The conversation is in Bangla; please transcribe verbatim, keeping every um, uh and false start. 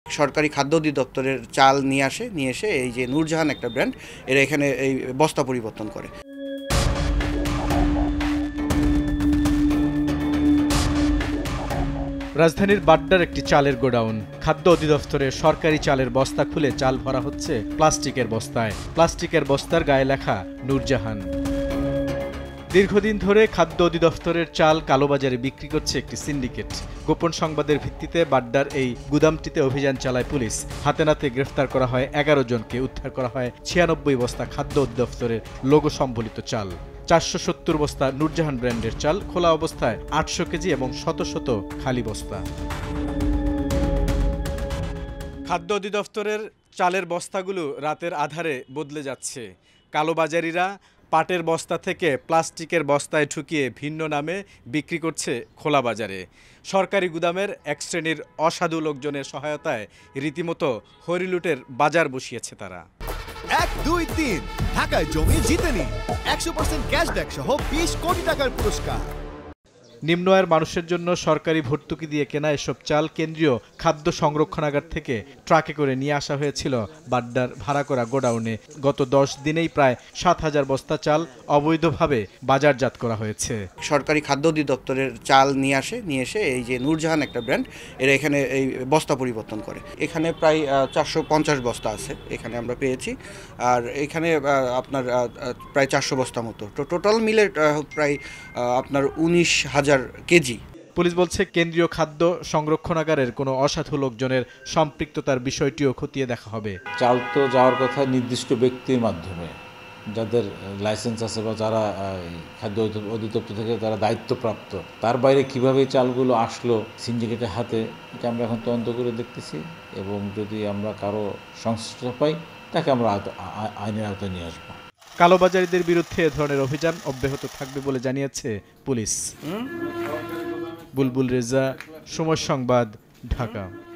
সরকারি খাদ্য অধিদপ্তরের চাল নিয়ে আসে নিয়ে এসে এই যে নূরজাহান একটা ব্র্যান্ড, এরা এখানে এই বস্তা পরিবর্তন করে। রাজধানীর বাড্ডার একটি চালের গোডাউন। খাদ্য অধিদপ্তরে সরকারি চালের বস্তা খুলে চাল ভরা হচ্ছে প্লাস্টিকের বস্তায়। প্লাস্টিকের বস্তার গায়ে লেখা নূরজাহান। দীর্ঘদিন ধরে খাদ্য অধিদপ্তরের চাল কালোবাজারে বিক্রি করছে একটি সিন্ডিকেট। গোপন সংবাদের ভিত্তিতে বাড্ডার এই গুদামটিতে অভিযান চালায় পুলিশ। হাতে নাতে গ্রেফতার করা হয় এগারো জনকে, উদ্ধার করা হয় ছিয়ানব্বই বস্তা খাদ্য অধিদপ্তরের লোগো সম্বলিত চাল। চারশো সত্তর বস্তা নূরজাহান ব্র্যান্ডের চাল, খোলা অবস্থায় আটশো কেজি এবং শত শত খালি বস্তা। খাদ্য অধিদপ্তরের চালের বস্তাগুলো রাতের আধারে বদলে যাচ্ছে। কালোবাজারিরা পাটের বস্তা থেকে প্লাস্টিকের বস্তায় ঢুকিয়ে ভিন্ন নামে বিক্রি করছে খোলা বাজারে। সরকারি গুদামের এক শ্রেণীর অসাধু লোকজনের সহায়তায় রীতিমতো হরিলুটের বাজার বসিয়েছে তারা। এক দুই তিন ঢাকায় জমি জিতে নিন একশো পার্সেন্ট ক্যাশব্যাক সহ বিশ কোটি টাকার পুরস্কার। নিম্ন আয়ের মানুষের জন্য সরকারি ভর্তুকি দিয়ে কেনা এসব চাল কেন্দ্রীয় খাদ্য সংরক্ষণাগার থেকে ট্রাকে করে নিয়ে আসা হয়েছিল বাড্ডার ভাড়া করা গোডাউনে। গত দশ দিনেই প্রায় সাত হাজার বস্তা চাল অবৈধভাবে বাজারজাত করা হয়েছে। সরকারি খাদ্য অধিদপ্তরের চাল নিয়ে আসে নিয়ে এসে এই যে নূরজাহান একটা ব্র্যান্ড, এরা এখানে এই বস্তা পরিবর্তন করে। এখানে প্রায় চারশো পঞ্চাশ বস্তা আছে এখানে আমরা পেয়েছি, আর এখানে আপনার প্রায় চারশো বস্তা মতো, তো টোটাল মিলে প্রায় আপনার উনিশ হাজার কেজি। পুলিশ বলছে কেন্দ্রীয় খাদ্য সংরক্ষণাগারের কোনো অসাধু লোকজনের সম্পৃক্ততার বিষয়টিও খতিয়ে দেখা হবে। চাল তো যাওয়ার কথা নির্দিষ্ট ব্যক্তির মাধ্যমে, যাদের লাইসেন্স আছে বা যারা খাদ্য অধিদপ্তর থেকে তারা দায়িত্বপ্রাপ্ত। তার বাইরে কিভাবে চালগুলো আসলো সিন্ডিকেটের হাতে, এটা আমরা এখন তদন্ত করে দেখতেছি, এবং যদি আমরা কারো সংশ্লিষ্ট পাই তাকে আমরা আইনের আওতায় নিয়ে আসবো। কালোবাজারিদের বিরুদ্ধে এ ধরনের অভিযান অব্যাহত থাকবে বলে জানিয়েছে পুলিশ। বুলবুল রেজা, সময় সংবাদ, ঢাকা।